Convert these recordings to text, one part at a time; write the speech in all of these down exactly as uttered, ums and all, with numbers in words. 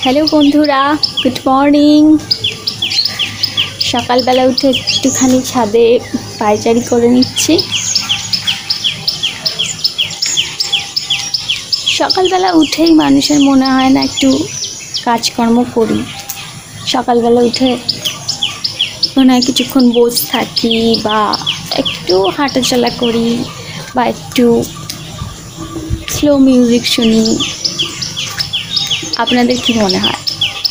Hello বন্ধুরা, good morning. সকালবেলা উঠে একটুখানি ছাদে পায়চারি করে নিচ্ছি। সকালবেলা উঠেই মানুষের মনে হয় না একটু কাজকর্ম করি। সকালবেলা উঠে মনে হয় কিছুক্ষণ বসে থাকি বা একটু হাঁটাচলা করি বা একটু স্লো মিউজিক শুনি। আপনাদের কি মনে হয়?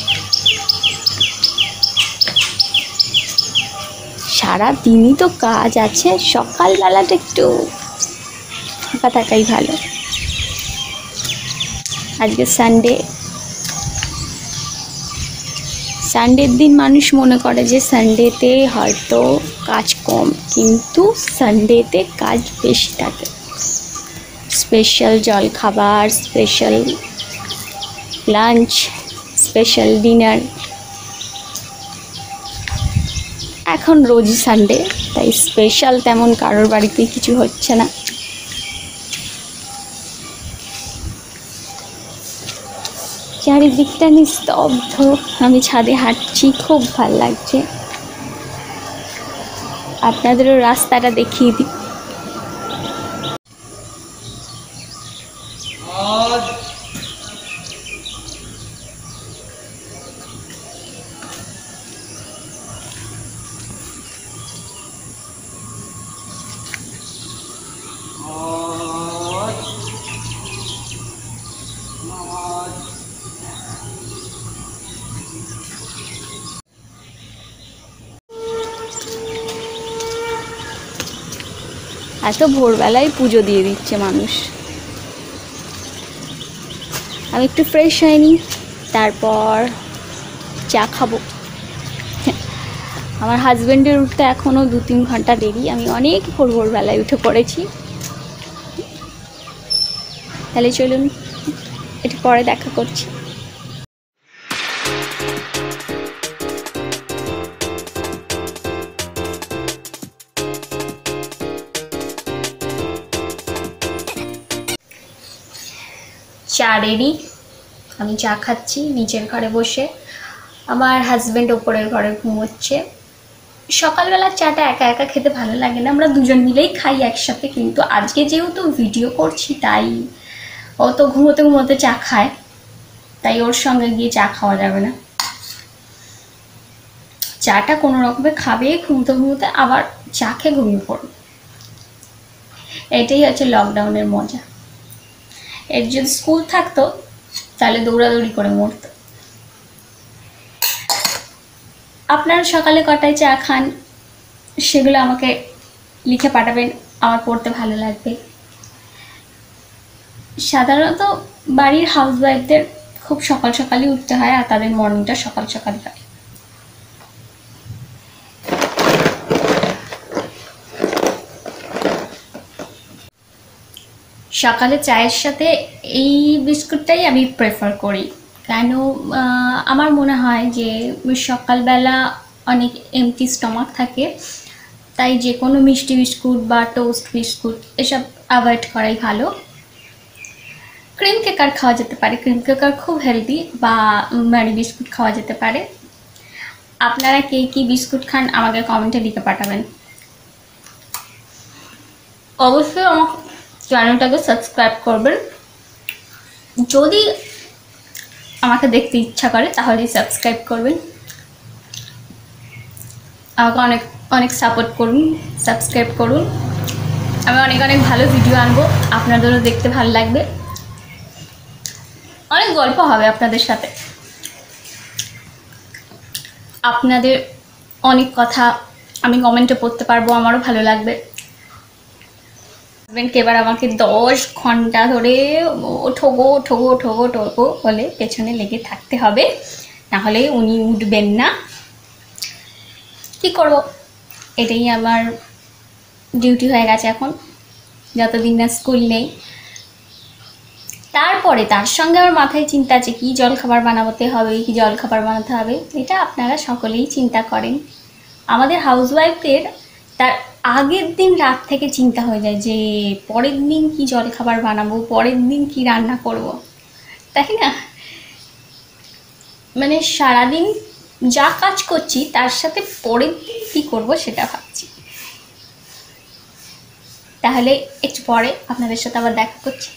সারা দিনই তো কাজ আছে, সকালবেলাটা একটু ফাঁকা থাকাই ভালো। আজকে সানডে সানডের দিন মানুষ মনে করে যে সানডেতে হয়তো কাজ কম, কিন্তু সানডেতে কাজ বেশি থাকে। স্পেশাল জলখাবার, স্পেশাল লাঞ্চ, স্পেশাল ডিনার। এখন রোজই সানডে, তাই স্পেশাল তেমন কারোর বাড়িতেই কিছু হচ্ছে না। চারিদিকটা নিস্তব্ধ, আমি ছাদে হাঁটছি, খুব ভাল লাগছে। আপনাদেরও রাস্তাটা দেখিয়ে দিই। এত ভোরবেলায় পুজো দিয়ে দিচ্ছে মানুষ। আমি একটু ফ্রেশ হয়নি, তারপর চা খাবো। আমার হাজব্যান্ডের উঠতে এখনও দু তিন ঘন্টা দেরি। আমি অনেক ভোর ভোরবেলায় উঠে পড়েছি। তাহলে চলুন, একটু পরে দেখা করছি। চা রেডি, আমি চা খাচ্ছি নিচের ঘরে বসে। আমার হাজব্যান্ড ওপরের ঘরে ঘুমোচ্ছে। সকালবেলার চাটা একা একা খেতে ভালো লাগে না, আমরা দুজন মিলেই খাই একসাথে। কিন্তু আজকে যেহেতু ভিডিও করছি, তাই ও তো ঘুমোতে ঘুমোতে চা খায়, তাই ওর সঙ্গে গিয়ে চা খাওয়া যাবে না। চাটা কোনো রকমে খাবে, ঘুমোতে ঘুমোতে আবার চা খেয়ে ঘুমিয়ে পড়বে। এটাই হচ্ছে লকডাউনের মজা। এর যদি স্কুল থাকতো তাহলে দৌড়াদৌড়ি করে মরতো। আপনারা সকালে কটায় চা খান সেগুলো আমাকে লিখে পাঠাবেন, আমার পড়তে ভালো লাগবে। সাধারণত বাড়ির হাউসওয়াইফদের খুব সকাল সকালই উঠতে হয়, আর তাদের মর্নিংটা সকাল সকালই হয়। সকালে চায়ের সাথে এই বিস্কুটটাই আমি প্রেফার করি। কেন? আমার মনে হয় যে সকালবেলা অনেক এমটি স্টমাক থাকে, তাই যে কোনো মিষ্টি বিস্কুট বা টোস্ট বিস্কুট এসব অ্যাভয়েড করাই ভালো। ক্রিম কেকার খাওয়া যেতে পারে, ক্রিম কেকার খুব হেলদি, বা ম্যারি বিস্কুট খাওয়া যেতে পারে। আপনারা কে কী বিস্কুট খান আমাকে কমেন্টে লিখে পাঠাবেন। অবশ্যই আমার চ্যানেলটাকে সাবস্ক্রাইব করবেন। যদি আমাকে দেখতে ইচ্ছা করে তাহলে সাবস্ক্রাইব করবেন। আমাকে অনেক অনেক সাপোর্ট করুন, সাবস্ক্রাইব করুন। আমি অনেক অনেক ভালো ভিডিও আনবো, আপনাদেরও দেখতে ভালো লাগবে। অনেক গল্প হবে আপনাদের সাথে, আপনাদের অনেক কথা আমি কমেন্টে পড়তে পারবো, আমারও ভালো লাগবে। হাজব্যান্ডকে এবার আমাকে দশ ঘন্টা ধরে ঠোগো ঠোগো ঠোগো ঠোগো বলে পেছনে লেগে থাকতে হবে, নাহলে উনি উঠবেন না। কি করব, এটাই আমার ডিউটি হয়ে গেছে এখন, যতদিন না স্কুল নেই। তারপরে তার সঙ্গে আমার মাথায় চিন্তা আছে কি জলখাবার বানাতে হবে, কি জলখাবার বানাতে হবে। এটা আপনারা সকলেই চিন্তা করেন। আমাদের হাউসওয়াইফদের তার আগের দিন রাত থেকে চিন্তা হয়ে যায় যে পরের দিন কি জলখাবার বানাবো, পরের দিন কি রান্না করব, তাই না? মানে সারাদিন যা কাজ করছি তার সাথে পরের দিন কী করবো সেটা ভাবছি। তাহলে একটু পরে আপনাদের সাথে আবার দেখা করছি।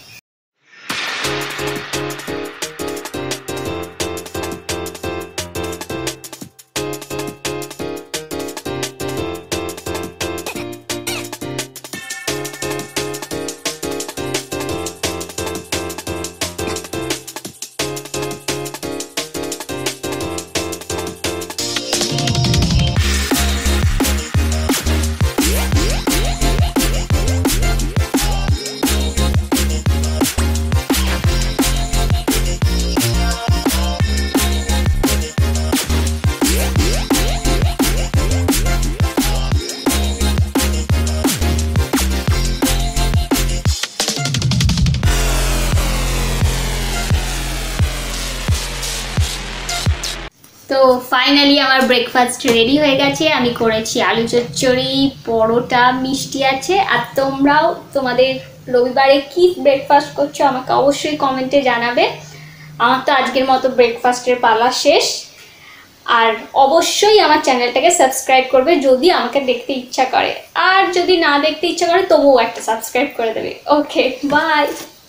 তো ফাইনালি আমার ব্রেকফাস্ট রেডি হয়ে গেছে। আমি করেছি আলু চচ্চড়ি, পরোটা, মিষ্টি আছে। আর তোমরাও তোমাদের রবিবারে কি ব্রেকফাস্ট করছো আমাকে অবশ্যই কমেন্টে জানাবে। আমার তো আজকের মতো ব্রেকফাস্টের পালা শেষ। আর অবশ্যই আমার চ্যানেলটাকে সাবস্ক্রাইব করবে যদি আমাকে দেখতে ইচ্ছা করে, আর যদি না দেখতে ইচ্ছা করে তবুও একটা সাবস্ক্রাইব করে দেবে। Okay, by.